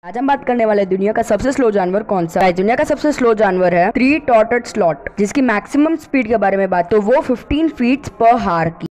आज हम बात करने वाले दुनिया का सबसे स्लो जानवर कौन सा है। दुनिया का सबसे स्लो जानवर है 3-टॉटेड स्लॉथ, जिसकी मैक्सिमम स्पीड के बारे में बात तो वो 15 फीट पर हार की